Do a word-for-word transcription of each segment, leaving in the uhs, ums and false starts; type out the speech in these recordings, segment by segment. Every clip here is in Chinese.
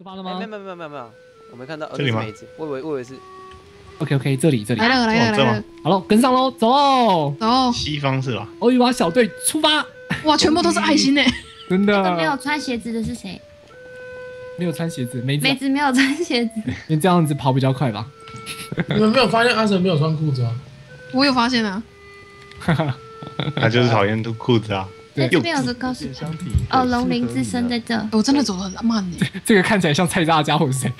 发了吗？ 没有没有没有没有没有，我没看到。 这里吗？ 我以为我以为是。 OK OK， 这里这里。 来了来了来了。 好了，跟上喽，走。 走。 西方是吧？ 欧一娃小队出发。 哇，全部都是爱心呢。 真的。 那个没有穿鞋子的是谁？ 没有穿鞋子，梅子。 梅子没有穿鞋子。 因为这样子跑比较快吧。 你们没有发现阿神没有穿裤子啊？ 我有发现啊。 他就是讨厌脱裤子啊。 对，这边有个告示哦，龙鳞之身在这。 我真的走得很慢呢。 这个看起来像菜渣的家伙是谁？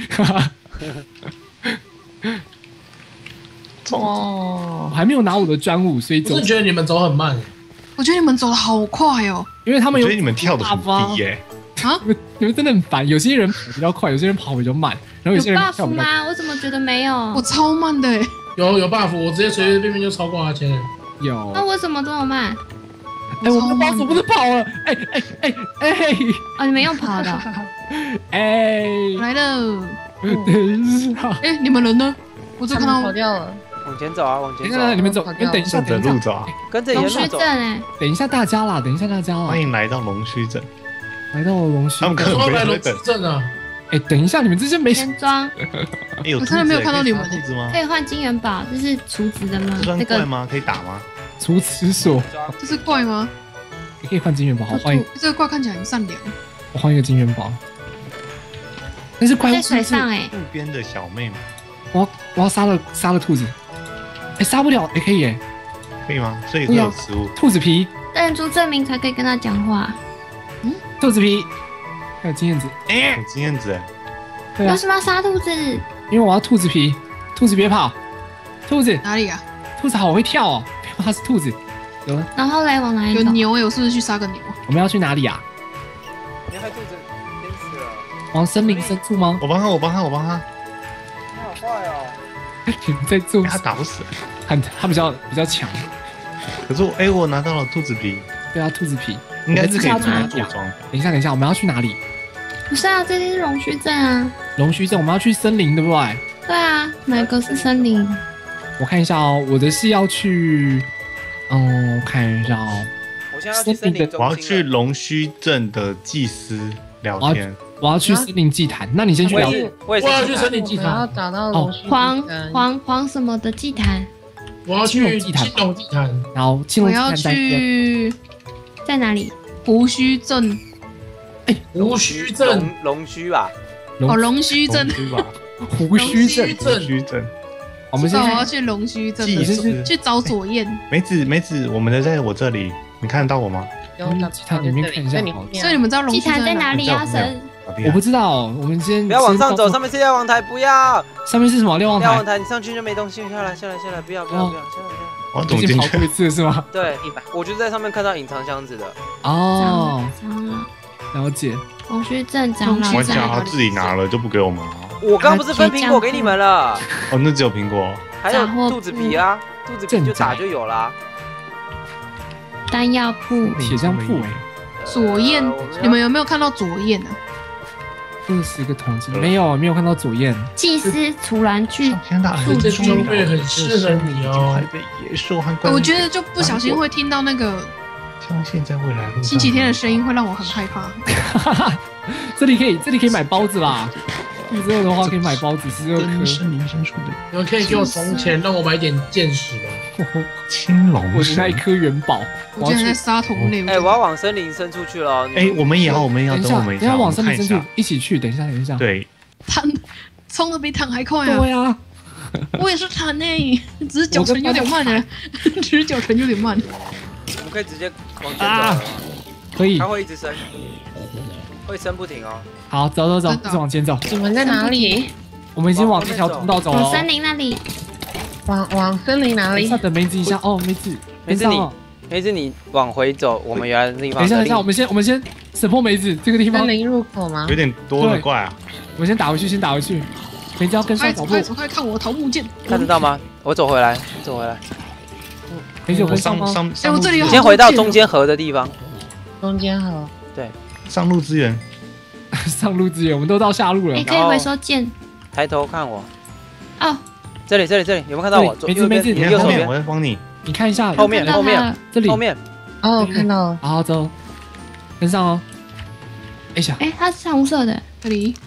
哦，我还没有拿我的专武，所以走。 我是觉得你们走很慢。 我觉得你们走得好快哦， 因为他们有。 我觉得你们跳得很低耶。 啊， 你们你们真的很烦。有些人跑比较快，有些人跑比较慢，然后有些人跳比较。 有 buff 吗？我怎么觉得没有？ 我超慢的哎。 有有 buff， 我直接随随便便就超过阿谦。 有。 那为什么这么慢？ 哎，我们的 buff 不是跑了？哎哎哎哎！ 哦，你们用跑的。 哎， 来了。 等一下。 哎，你们人呢？我只看到跑掉了。 往前走啊，往前走。 你们走，你们等一下， 等路走啊。 跟着沿路走。 等一下大家啦，等一下大家啦。 欢迎来到龙须镇。 来到龙须。 他们可能来龙须镇啊。 哎，等一下，你们这些没先装。 我真的没有看到你们的。 可以换金元宝，这是厨子的吗？ 这怪吗？可以打吗？ 厨师所。 这是怪吗？ 你可以换金元宝，好欢迎。 这个怪看起来很善良。 我换一个金元宝。那是怪物在水上哎。 路边的小妹妹。 我我要杀了杀了兔子。哎，杀不了，也可以耶。 可以吗？所以会有食物。 兔子皮。 认出证明才可以跟他讲话。 嗯，兔子皮。还有金燕子。 哎，有金燕子哎。 对啊。 为什么要杀兔子？ 因为我要兔子皮。兔子别跑。兔子哪里啊？ 兔子好会跳哦。它是兔子。有。 然后嘞，往哪里走？ 有牛哎，我是不是去杀个牛？ 我们要去哪里啊？ 你害兔子淹死了。 往森林深处吗？ 我帮他，我帮他，我帮他。 他好坏哦。 你们在做？ 他打不死。 他他比较比较强。 可是我哎，我拿到了兔子皮。 对啊，兔子皮。 应该是可以拿来做装。 等一下，等一下，我们要去哪里？ 不是啊，这里是龙须镇啊。 龙须镇，我们要去森林，对不对？ 对啊，哪个是森林？ 我看一下哦，我的是要去，嗯，我看一下哦。 我现在要去森林中心。 我要去龙须镇的祭司聊天。 我要去森林祭坛，那你先去聊。 我也要去森林祭坛。 我要找到龙须黄黄黄什么的祭坛？ 我要去青龙祭坛。 然后青龙祭坛我要去在哪里？ 胡须镇。 哎，胡须镇， 龙须吧。 哦，龙须镇。 胡须镇， 胡须镇。 我们先我要去龙须镇，去找左燕。 梅子，梅子，我们的在我这里，你看得到我吗？ 祭坛里面看一下。 所以你们知道龙须祭坛在哪里啊？神？ 我不知道，我们先不要往上走，上面是瞭望台，不要。 上面是什么？瞭望台。 瞭望台，你上去就没东西，下来，下来，下来，不要，不要，不要，下来，下来。 我走进去一次是吗？ 对，我就在上面看到隐藏箱子的。 哦，了解。 龙须镇长老。 我讲他自己拿了就不给我们了。 我刚刚不是分苹果给你们了？ 哦，那只有苹果。 还有兔子皮啊，兔子皮就打就有啦。 丹药铺， 铁匠铺哎。 左燕，你们有没有看到左燕啊？ 二十个铜金没有，没有看到左燕。 祭司楚兰去， 这装备很适合你哦。 我觉得就不小心会听到那个像现在未来星期天的声音，会让我很害怕。 这里可以，这里可以买包子啦。预热的话可以买包子，十二颗。 森林深处的， 你们可以给我从钱，让我买点剑矢吗？ 青龙， 我那一颗元宝。 我竟然在杀同类。 哎，我要往森林深处去了。 哎，我们也要，我们也要，等我们一下， 等下往森林深处一起去。等一下，等一下。 对。 坦冲的比坦还快啊！ 对啊， 我也是坦呢，只是脚程有点慢呢，只是脚程有点慢。 我们可以直接往前走。 可以。 它会一直升，会升不停哦。 好，走走走，一直往前走。 你们在哪里？ 我们已经往这条通道走了。 往森林那里。 往往森林哪里？ 等等梅子一下哦，梅子， 梅子你，梅子你往回走，我们原来的地方。 等一下，等一下，我们先我们先识破梅子这个地方。 森林入口吗？ 有点多的怪啊。 我们先打回去，先打回去。梅子要跟上脚步。 走开，看我的桃木剑。 看得到吗？我走回来，走回来。 梅子有跟上吗？ 哎，我这里有。 先回到中间河的地方。 中间河。 对。 上路资源。 上路资源，我们都到下路了。 你可以回收剑。 抬头看我。 哦。 这里，这里，这里，有没有看到我？ 梅子，梅子， 你右手边，我在帮你。 你看一下后面，后面， 这里， 后面。 哦，看到了。 好，走，跟上哦。哎呀， 哎，它是红色的。 这里。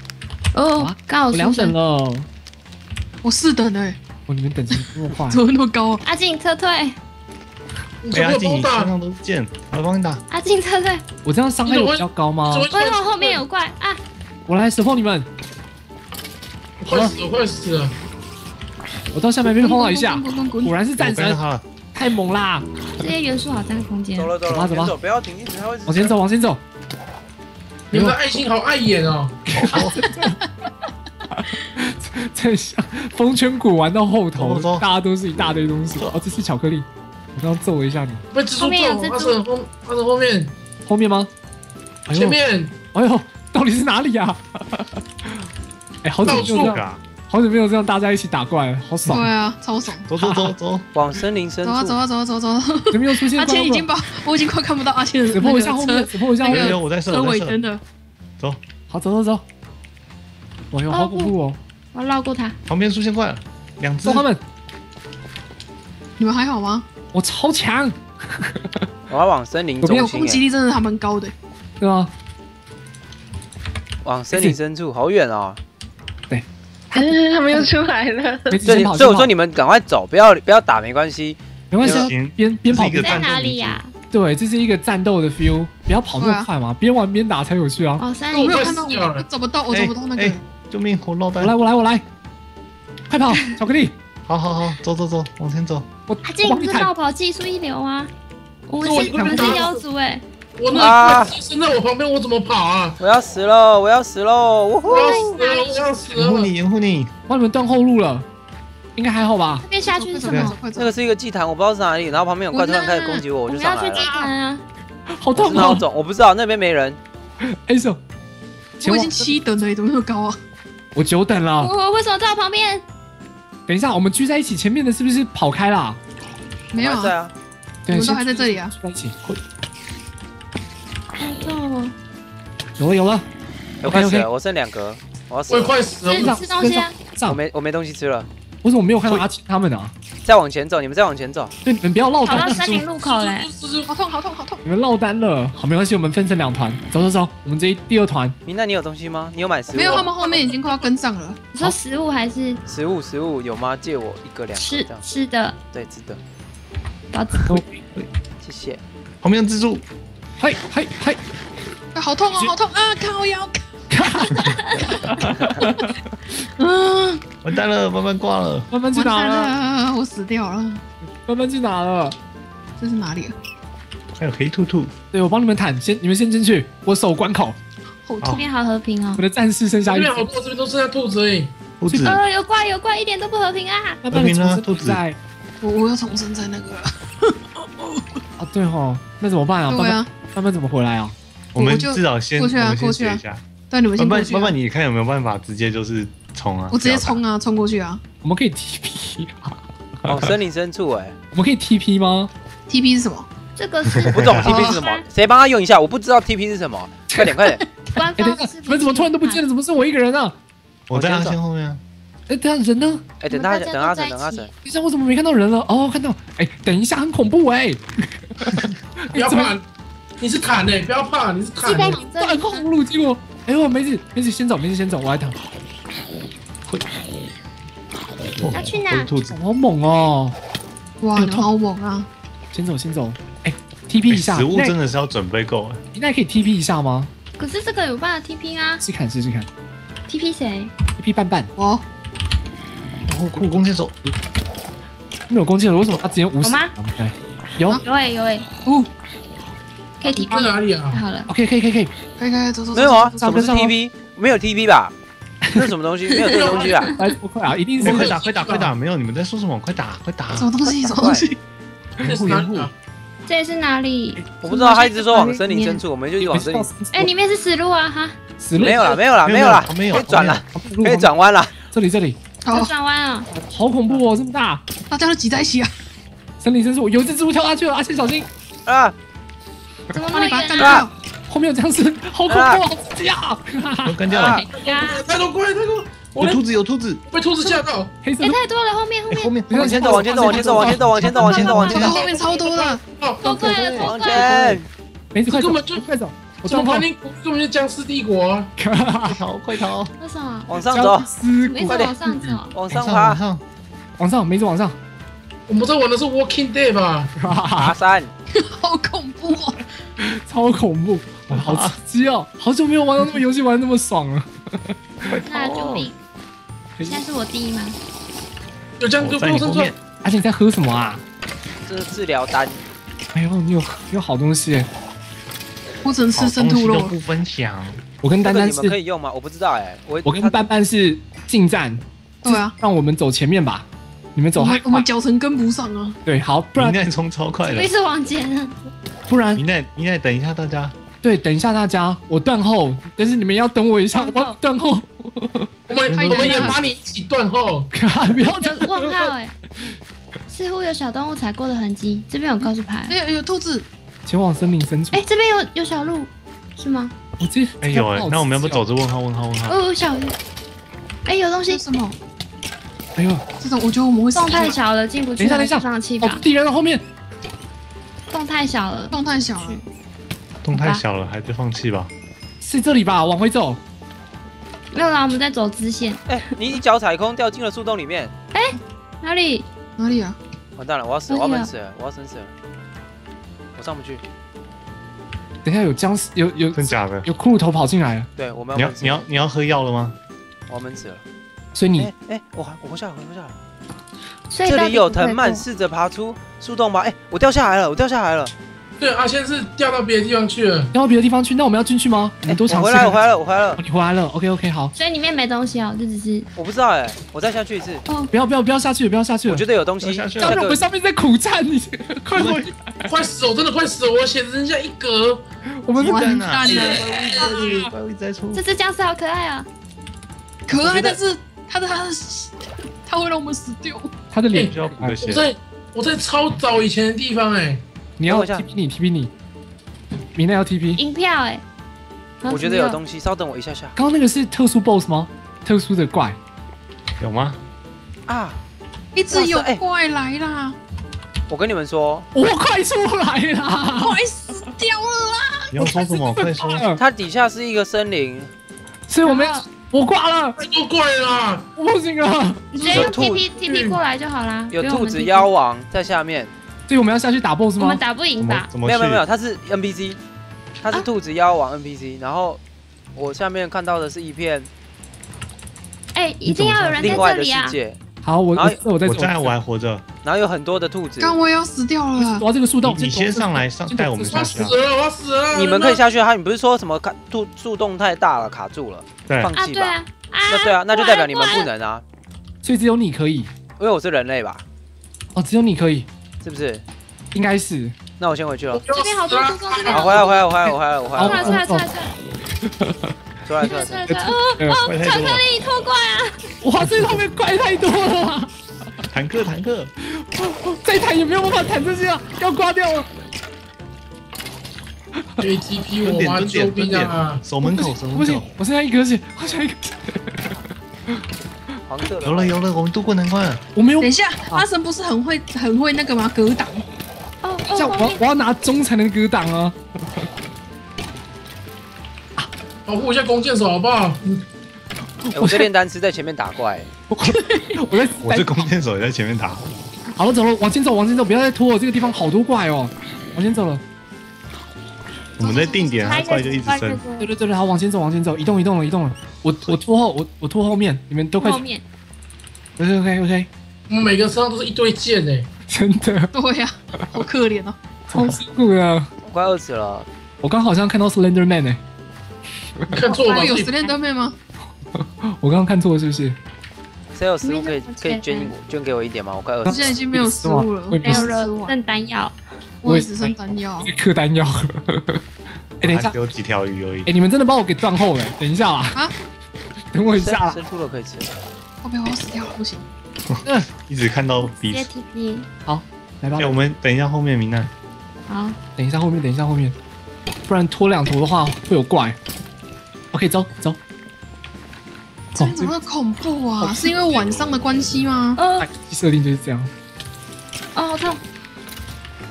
哦， 啊， 刚好我两等了。 我四等哎， 哦，你们等级这么快。 怎么那么高啊？ 阿静撤退， 哎，阿静，你身打， 上都是剑，我来帮你打。 阿静撤退。 我这样伤害有比较高吗？ 怎么为什么后面有怪啊？ 我来 support 你们。 我快死了，我快死了！ 我到下面被碰到一下， 滚滚滚滚果然是战神， 我跟他了， 太猛啦！ 这些元素好占空间走。了走了， 走吧走吧往前走，不要停，一直它会往前走，往前走。 你们的爱心好碍眼哦。 在像风圈谷玩到后头走走， 大家都是一大堆东西。哦，这是巧克力，我刚刚揍了一下你。 被蜘蛛后面有撞， 蜘蛛阿神后，阿神后面， 后面吗？哎呦前，面， 哎呦，到底是哪里呀？哎，好久没有这样， 啊， 好久没有这样大家一起打怪了，好爽对！啊，超爽。 走走走走， 往森林深处。 走啊走啊走啊走啊走啊！ 怎么又出现？ 阿谦已经把，我已经快看不到阿谦的那指破一下个后面， 车指破一下后面那个。 有我在射， 车我在射， 尾灯的。 走， 好，走走走。哎呦，好恐怖哦！ 我要绕过它。 旁边出现怪了，两只揍，他们！ 你们还好吗？ 我超强， 我要往森林没有攻击中心欸， 力真的还蛮高的。 对吧？ 往森林深处，好远哦。 他们又出来了。 没事所以先跑，先跑所以我说你们赶快走，不要不要打，没关系。 没关系啊， 行边边跑边这是一个在哪里呀？ 对，这是一个战斗的 feel，不要跑那么快嘛，边玩边打才有趣啊！ 哦，山我里快没有看到， 死掉了我找不到，我找不到那个哎。救命！我落单我来，。我来，我来，快跑，巧克力！ 好好好，走走走，往前走。 我阿静是我帮你砍绕跑技术一流啊！我们我是我们是妖族哎， 我那啊个怪生在我旁边，我怎么跑啊？ 我要死喽！我要死喽！呜呼我！要死了，我要死了！ 掩护你，掩护你。 帮你们断后路了，应该还好吧这？边下去是什快走么？ 快走这个是一个祭坛，我不知道是哪里，然后旁边有怪突然开始攻击我，我我就们要去祭上来了。 坛啊！ 好我痛啊！ 是孬种，我不知道那边没人。 哎手，前往我已经七等了，怎么那么高啊？ 我久等了。 我为什么在我旁边？ 等一下，我们聚在一起，前面的是不是跑开啦？ 没有啊， 我还在啊， 对， 我们都先还在这里啊。 聚在一起。 好痛哦！ 有了有了， 我快死 OK，OK 了，我剩两格，我要死我也了。 快死了这。是吃东西啊！ 我上， 没我没东西吃了， 我怎么没有看到阿奇他们啊？ 再往前走，你们再往前走。 对，你们不要落跑到单， 森林路口嘞！ 好痛好痛好痛！ 你们落单了。好，没关系，我们分成两团，走走走，我们这一第二团。 明娜，你有东西吗？你有买食物吗？ 没有，他们后面已经快要跟上了。 你说食物还是食物食物有吗？借我一个两个吃这样。 吃的？ 对，值得， 包子谢谢。 旁边有蜘蛛， 嘿嘿嘿， 啊好痛哦好痛啊！靠腰！嗯， 完蛋了，慢慢挂了。 慢慢去完蛋哪了？ 了，我死掉了。 慢慢去哪了？ 这是哪里啊？ 还有黑兔兔， 对，我帮你们坦，先你们先进去，我守关口。 好痛！ 这边好和平哦我。的战士剩下一只， 这边好多，这边都剩下兔子而已。 兔子， 呃，有怪有怪，一点都不和平啊！ 慢慢的重生兔子在我我要重生在那个。 啊，对吼，那怎么办啊？ 对啊， 慢慢怎么回来啊？ 我们至少先过去啊我们先过去啊学一下。 对，你们先慢慢过去啊。 慢慢，你看有没有办法直接就是冲啊？ 我直接冲啊！ 啊，冲过去啊我们可以 T P 啊？ 往森林深处，哎， 我们可以 T P 吗？ ！T P 是什么？ 这个是我不懂 T P 是什么，谁帮他用一下？我不知道 T P 是什么，快点快点！ 官哎，等一下， 方是你们怎么突然都不见了？怎么是我一个人啊？ 我在阿仙后面啊。 哎，等一下人呢？ 哎，等他等阿成等阿成， 等一下我怎么没看到人了？哦，看到。哎，等一下，很恐怖哎！ 不要怕，你是坦诶，不要怕，你是坦欸。 断后路结果，哎呦，梅子梅子先走，梅子先走，我来挡。 要去哪都是兔子， 好猛哦！ 哇，你们好猛啊！ 先走先走，哎，T P 一下， 食物那真的是要准备够。 你那可以 T P 一下吗？ 可是这个有办法 T P 啊试看试试看 ？T P 谁？ ，T P 半半， 我然后酷弓箭手， 没有弓箭了，为什么他直接无死？ 有吗对，有有诶有诶， 哦， 可以 T 在 P。 哪里啊？ 好了， ，OK 可以可以可以， 可以可以走走走。 没有啊？ 走什么是 T P？没有 T P 吧？这是什么东西？没有这个东西啊！ 来这么快啊，一定是快打快打快打！没有，你们在说什么？快打快打！ 什么东西？什么东西？ 这是哪里啊？ 这里是哪里？ 我不知道，他一直说往森林深处，我们就一直往森林。 哎，里面是死路啊哈！ 死路没有了，没有了， 没有没有了， 没有可以转了， 路可以转弯了。 这里这里， 要好， 转弯啊！ 好恐怖哦，这么大， 大家都挤在一起啊！ 森林深处有一只蜘蛛跳下去了，阿信小心， 啊！ 怎么那帮你把它干么远啊？ 掉。 后面有僵尸，好恐怖啊！呀， 都干掉了。 呀！ 太多怪，太多！我有兔子有兔子， 被兔子吓到。 哎， 黑色的太多了，后面后哎，后面面往前走，往前走，往前走，往前走，往前走，往前走，往前走。 后面超多的， 哦， 多怪了，多往怪了！ 前！ 梅子快走根本就快走， 我断后怎么办？，你根本就僵尸帝国啊！ 快逃快逃！ 为什么？ 往上走， 尸骨没事，往上走。 往上爬， 往上， 往上，没走往上， 我们在玩的是 Walking Dead 吧？ 爬山。 好恐怖哦！ 超恐怖，哇好刺激哦！好久没有玩到那么游戏玩得那么爽了。 那救命！现在是我第一吗？ 有这样就不用生存。 而且你在喝什么啊？ 这是治疗丹， 哎呦，你有你有好东西耶！ 我只能吃好生兔肉东西都。不分享。 我跟这个你丹丹是， 们可以用吗？我不知道哎，我我跟班班是近战， 对啊， 让我们走前面吧。你们走太快我们我们，脚程跟不上啊。 对，好，不然明奈冲超快的一，直往前啊！ 不然明奈明奈等一下大家， 对，等一下大家，我断后，但是你们要等我一下，我要断后， 我们我们也把你一起断后。 不要有问号哎，似乎有小动物踩过的痕迹。这边有告示牌。 哎，有兔子， 前往森林深处。 哎，这边有有小鹿，是吗？ 我这哎有哎，那我们要不走着问号问号问号？ 哦，有小鱼。哎，有东西这是，什么？ 哎呦， 这种我觉得我们会死洞太小了，进不去。 等一下等一下哦放弃吧，。 敌人在后面， 洞太小了。 洞太小了。 洞太小了，还是放弃吧。 是这里吧？往回走。 没有啦，我们在走支线。 哎，你一脚踩空掉进了树洞里面， 哪里？ 哪里啊？ 完蛋了，我要死了，我要闷死了，我要生死了，我上不去。 等一下有僵尸，有有真假的？ 有骷髅头跑进来了， 对，我们你要要闷死了， 你要你要喝药了吗？ 我要闷死了。 所以你哎哎，我还我活下来，我活下来。 所以这里有到底不会藤蔓， 过试着爬出树洞吧。哎，我掉下来了，我掉下来了。 对，阿仙是掉到别的地方去了。 要到别的地方去，那我们要进去吗？我们多尝试。 我回来了，我回来了，我回来了哦。你回来了，OK OK，好， 所以里面没东西哦，就只是我不知道哎，我再下去一次。 不要不要不要下去了，不要下去了。 我觉得有东西。 下去要不然我们上面在苦战，你快回。 快死！我真的快死了！我血只剩下一格。 我们是完啊蛋了， 怪物一直在出这只僵尸好可爱啊！ 可爱， 我觉得但是它的它的它会让我们死掉。 他的脸需要补个血我。在我在超早以前的地方哎。 你要等我一下 T P 你 T P 你，明天要 T P。 银票哎， 我觉得有东西，稍等我一下下。 刚刚那个是特殊 BOSS 吗？特殊的怪， 有吗？ 啊！ 一直有哇塞哎怪来啦， 我跟你们说， 我快出来啦！ 快死掉了啦！ 你要说什么？快说！ 它底下是一个森林， 所以我们要我挂了， 太多怪了啦。 我不行了， 你直接用有兔 T P T P 过来就好啦。 有不用我们兔子 T P 妖王在下面。 所以我们要下去打 BOSS 吗我们？打不赢吧？ 怎么怎么没有没有没有， 去？ 它是 N P C，它是兔子妖王 N P C。然后我下面看到的是一片哎，一定要有人在另外的这里啊！ 世界， 好，我然后我我在我站在我还活着， 然后有很多的兔子。 刚我也要死掉了我。要这个树洞， 你你先上来上带我们我要下去啊！ 死了！我要死了！ 你们可以下去啊！你不是说什么卡兔树洞太大了卡住了， 对， 啊， 放弃吧？ 对啊，啊， 那对啊，那就代表你们不过来。 能啊， 所以只有你可以因为我是人类吧？ 哦，只有你可以， 是不是？ 应该是。 那我先回去了。 这边好多猪洞，这边好， 好回来回来回来回来我回来出来了， 出来出来出来出来出来出来。 出来出来！哦呃哦， 怪太多了。 巧克力拖怪啊！ 哇，这后面怪太多了啊， 坦克坦克， 再弹也没有办法弹这些啊，要挂掉了。 A T P 蹲点我妈救蹲点蹲命啊点！！守门口守不行门口，， 我剩下一颗血，我剩下一颗血， 黄色的。 有了有了，我们渡过难关了。 我没有等一下，阿神不是很会很会那个吗？格挡。 哦这样， 哦，后面我要我要拿中才能格挡啊！ 保护一下弓箭手好不好？ 哎我这炼丹师在前面打怪， 我我在我是弓箭手也在前面打， 好了，走了，往前走，往前走，不要再拖了，这个地方好多怪哦，往前走了。 我们在定点，它怪就一直升。 对对对对，好，往前走，往前走，移动移动了，移动了。我我拖后，我我拖后面，你们都快后。面 OK OK OK， 我们每个身上都是一堆箭哎！ 真的对呀，好可怜哦。 超辛苦的。 我快饿死了。 我刚好像看到 Slender Man 哎， 你看错了吧还？有自己 Slender Man 吗？ 我刚刚看错了是不是？ 谁有食物可以里面可以捐我捐给我一点吗？我快饿死了。 我现在已经没有食物了， 我也没有是了，剩丹药。 我也只剩丹药。 嗑丹药。哎，等一下还，只有几条鱼而已。 哎，你们真的把我给断后了，等一下啦。 啊？ 等我一下啦。 生出了可以吃。 后面我要死掉了，不行。 一直看到直接彼此。 T P。 来吧哎，，我们等一下后面明难， 好， 等一下后面，等一下后面，不然拖两头的话会有怪。OK，走走。 这边怎么那么恐怖啊？是因为晚上的关系吗？ 哦哎，设定就是这样。 哦，好痛！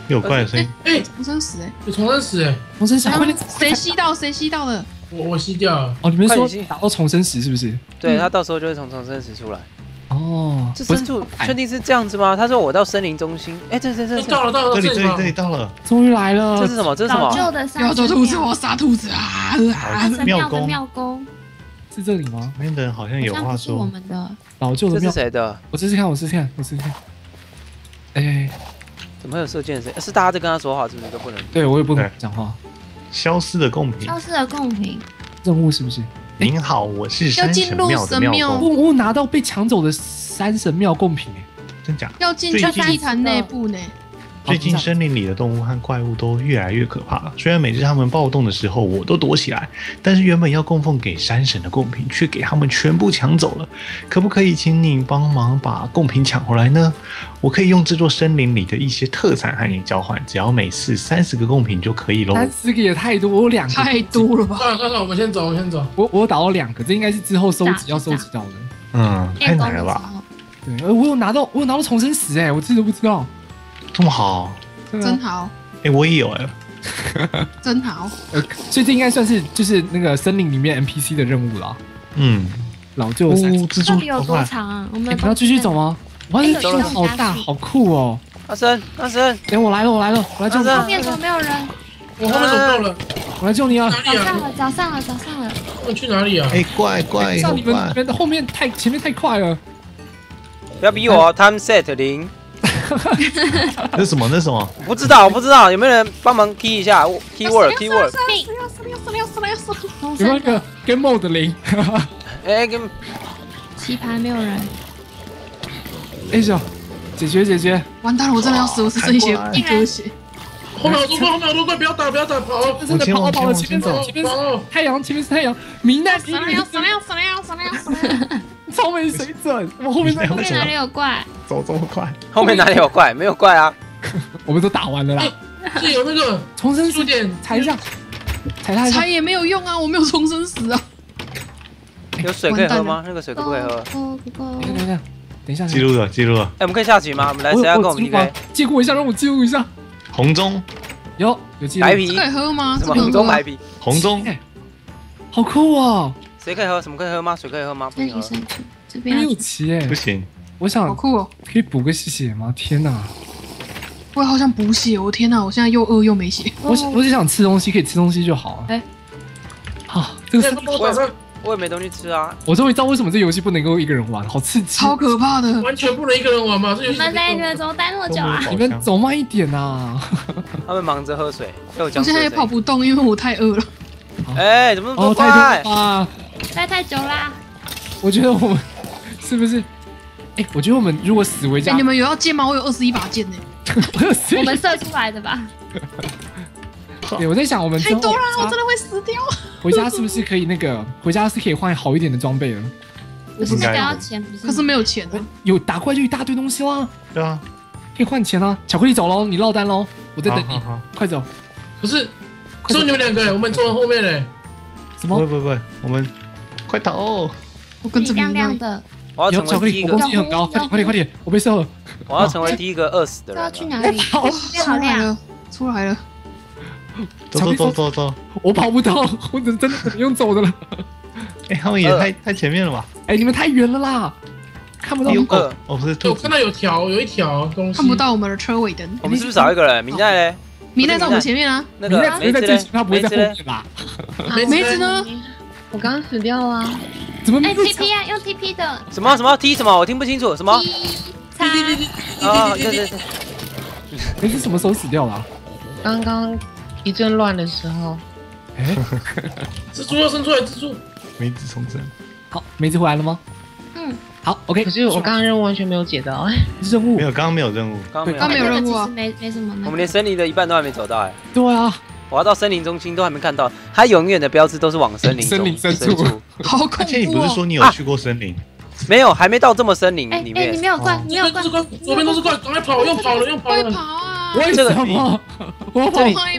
有怪的声音。 哎， 重生死哎！ 有重生死哎！ 重生石，快点！ 谁吸到谁吸到的？ 我我吸掉了。 哦，你们说快点打到重生石是不是？ 对他到时候就会从重生石出来。 哦， 这深处确定是这样子吗？他说我到森林中心，哎，这这这哎到了到了， 这里这里吗这里到了， 终于来了！ 这是什么？这是什么？ 老旧的不要山神做兔子， 庙， 我杀兔子啊！ 山神庙的庙宫庙宫， 是这里吗？ 那边的人好像好有话像不是我说， 们的。 这是老旧的庙， 谁的？ 我试试看，我试试看，我试试看。哎， 怎么会有射箭声？是大家在跟他说话，是不是都不能？ 对我也不能对讲话。 消失的贡品。 消失的贡品， 任务是不是？ 您好，我是山神庙的庙我公， 我有拿到被抢走的山神庙贡品哎。 真假？ 要进去祭坛内部呢。 最近森林里的动物和怪物都越来越可怕了。虽然每次他们暴动的时候，我都躲起来，但是原本要供奉给山神的贡品，却给他们全部抢走了。可不可以请你帮忙把贡品抢回来呢？我可以用这座森林里的一些特产和你交换，只要每次三十个贡品就可以喽。 三十个也太多，我有两个， 太多了吧？ 算了算了，我们先走，我们先走。 我我有打到两个，这应该是之后收集要收集到的。 嗯，太练功难了吧？ 的时候， 对，呃，我有拿到，我有拿到重生石哎，我自己都不知道。 这么好？ 对啊真好， 哎、我也有哎、 真好。 呃，所以这应该算是就是那个森林里面 N P C 的任务啦。 嗯， 老旧的山， 哦，蜘蛛到底有多好快！ 长啊？我们哎你要继续走吗？哇， 哎这个好大，好酷哦！ 阿生，阿生， 哎，我来了，我来了，我来救你， 阿后面怎么没有人？ 我后面走到了， 我来救你啊！ 哪里啊？ 早上了，早上了，早上了。 我们去哪里啊？ 哎、怪怪，好像你们怪你！们的后面太前面太快了。 不要逼我哦，time set 零。 那是什么？那是什么？ 不知道，不知道，有没有人帮忙 key 一下 keyword keyword？ 重有没有一个生的 game mode 的零？ 哎，跟棋盘没有人， 哎呦，解决解决！ 完蛋了，我真的要死，我只剩一些一格血。 后面好多怪，后面好多怪，不要打，不要打，跑！ 真的跑跑了，前面往前是前面是跑！ 太阳，前面是太阳，明代死了死了死了死了死了！ 超没水准。我后面在后面哪里有怪？ 走这么快？ 后面哪里有怪？没有怪啊！ 我们都打完了啦。 是有那个重生数点踩一下，踩它一下踩。也没有用啊，我没有重生死啊。 有水可以喝吗？那个水可不可以喝？ 够不够？ 等一下，等一下，等一下， 记录了，记录了。 哎，我们可以下棋吗？我们来， 我谁要跟我们我记录啊 P K？ 记录一下，让我记录一下。 红中， 有有记录。 白啤这可以喝吗？ 什么这不能喝啊红中白啤？ 红中， 哎好酷哦！ 谁可以喝？什么可以喝吗？水可以喝吗？不这行喝。 里上去，这没有边要棋哎不，行， 我想好酷哦！ 可以补个血吗？天哪！ 我也好想补血，我天哪！我现在又饿又没血。 我想我只想吃东西，可以吃东西就好了。 哎好，这个是那帮我打开， 我也没东西吃啊。 我终于知道为什么这游戏不能够一个人玩，好刺激！ 超可怕的！ 完全不能一个人玩嘛，这游戏。 你们在你们怎么待那么久啊？ 你们走慢一点啊！ 他们忙着喝水，又有我僵尸现在也跑不动，因为我太饿了。 哎，怎么那么哦， 多太怪多？了吧！ 待太久啦！ 我觉得我们是不是？哎，我觉得我们如果死为哎， 家你，们有要剑吗？我有二十一把剑呢， 我有死我们射出来的吧？ 对，我在想我们之后太多了，我回家真的会死掉。 回家是不是可以那个？回家是可以换好一点的装备了。 不是那个要钱，不是吗？ 可是没有钱啊。 有打怪就一大堆东西啦， 对啊， 可以换钱啊！巧克力走喽，你落单喽，我在等你， 好好好快走！ 不是，只有你们两个，我们坐在后面嘞。 什么？ 不会不会不会，我们快逃哦！ 我跟这边一样。 亮亮的， 我要有巧克力， 成为第一个我攻，击很高，快点快点快点！我被射了， 我要成为第一个饿死的这要人了。 去哪里？ 跑！ 这边好亮， 出来了，出来了。 走走走走走！ 我跑不到，我真真的只能用走的了。 哎、他们也太太前面了吧？ 哎，你们太远了啦，看不到哎。呦呃哦，哦不是对兔子我看，到有条，有一条东西。 看不。到我们的车尾灯。 我们是不是少一个人？明代嘞？ 明代在我们前面啊。 那你在个梅子嘞只会在最前，？他不会在后梅子嘞？ 面啦。 梅子梅子呢？ 我刚刚死掉了啊， 哎怎么没有 ，T P 啊，用 T P 的什么什么 T 什么？我听不清楚。什么？ T 叉， 啊，对对对， 你是什么时候死掉的啊？ 刚刚一阵乱的时候， 哎， 蜘蛛要生出来，蜘蛛。 梅子重生。 好，梅子回来了吗？ 嗯， 好，OK。 可是我刚刚任务完全没有解到，哎， 任务没有，刚刚没有任务。 刚刚没有刚没有任务啊其实没没什么那个。 我们连森林的一半都还没走到哎。 对啊， 我要到森林中心都还没看到，它永远的标志都是往森林中森林深处处。 好恐而且你不是怖哦！ 说你有去过森林？ 没有，还没到这么森林哎哎， 里面你。没有怪哦， 你没有怪这边都是，怪，左边都是怪，赶快跑，又跑了，又跑快了。 跑啊！ 为这个什么？我跑这里快跑啊！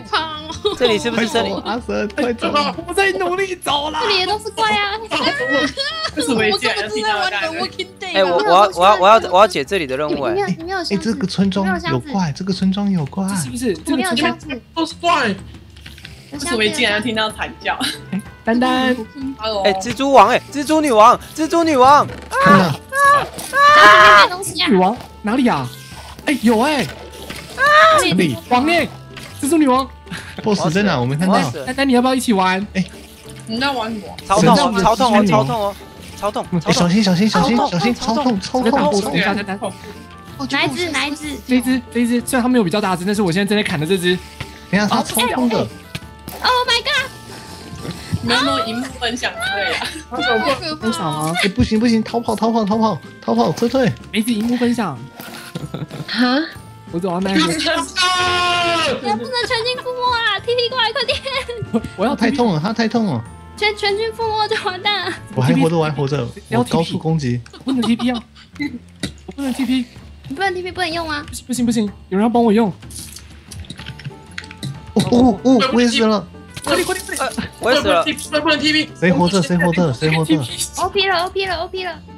这里是不快走是森林？ 阿神，快走！ 我在努力走啦这。里也都是怪啊！ 为什么我根本是在玩 The Walking Dead。 哎，我我要我要我要我要解这里的任务哎你没有，你没有哎， 箱子， 这个村庄没有箱子有怪，这个村庄有怪。 是不是？这我没有个箱子， 都是怪。 有为什箱子么竟然听到惨叫？ 丹丹， 哦哎，蜘蛛王哎，蜘蛛女王，蜘蛛女王， 看到箱子里面东西啊女！王哪里啊？哎，有哎， 哪里王耶，蜘蛛女王。 ？boss 在哪？我没看到。 我要死了丹丹，你要不要一起玩？ 你在玩什么？ 超痛哦， 神超痛哦， 神超痛哦，超痛，超哎，小痛！ 心小心小心超痛小心，超痛超痛我在打 boss， ！boss 等一下，丹丹。 哪一只？哪一只？ 这一只，这一只，虽然它没有比较大只，但是我现在正在砍的这只。 等一下他超痛的， Oh my god！ 没有那种荧幕分享之类的。 他手过可分享吗？ 哎，不行不行，逃跑逃跑逃跑逃跑，撤退！ 梅子荧幕分享， 哈， 我走到那一个， 啊！ 不要不能全军覆没啊！T P 过来，快点！ 我我要太痛了，他太痛了， 全全军覆没就完蛋了。 我还活着我还活着，我高速攻击。 不能 T P 啊！我不能 T P， 你不能 T P 不能用啊！ 不行不行不行，有人要帮我用， 哦哦哦，我也死了， 快点快点快点！ 我也死了， 不能 T P，不能 T P。 谁活着谁活着谁活着？ O P 了 O P 了 O P 了！